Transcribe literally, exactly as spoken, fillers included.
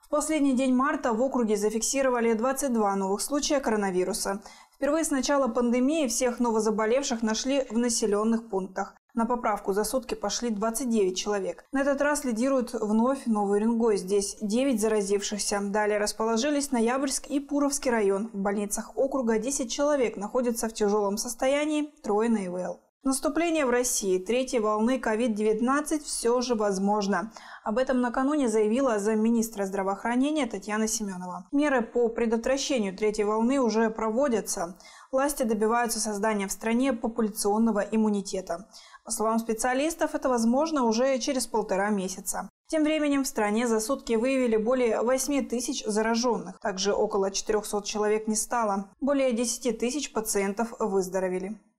В последний день марта в округе зафиксировали двадцать два новых случая коронавируса. Впервые с начала пандемии всех новозаболевших нашли в населенных пунктах. На поправку за сутки пошли двадцать девять человек. На этот раз лидирует вновь Новый Уренгой. Здесь девять заразившихся. Далее расположились Ноябрьск и Пуровский район. В больницах округа десять человек находятся в тяжелом состоянии, трое на ИВЛ. Наступление в России третьей волны ковид девятнадцать все же возможно. Об этом накануне заявила замминистра здравоохранения Татьяна Семенова. Меры по предотвращению третьей волны уже проводятся. Власти добиваются создания в стране популяционного иммунитета. По словам специалистов, это возможно уже через полтора месяца. Тем временем в стране за сутки выявили более восьми тысяч зараженных. Также около четырёхсот человек не стало. Более десяти тысяч пациентов выздоровели.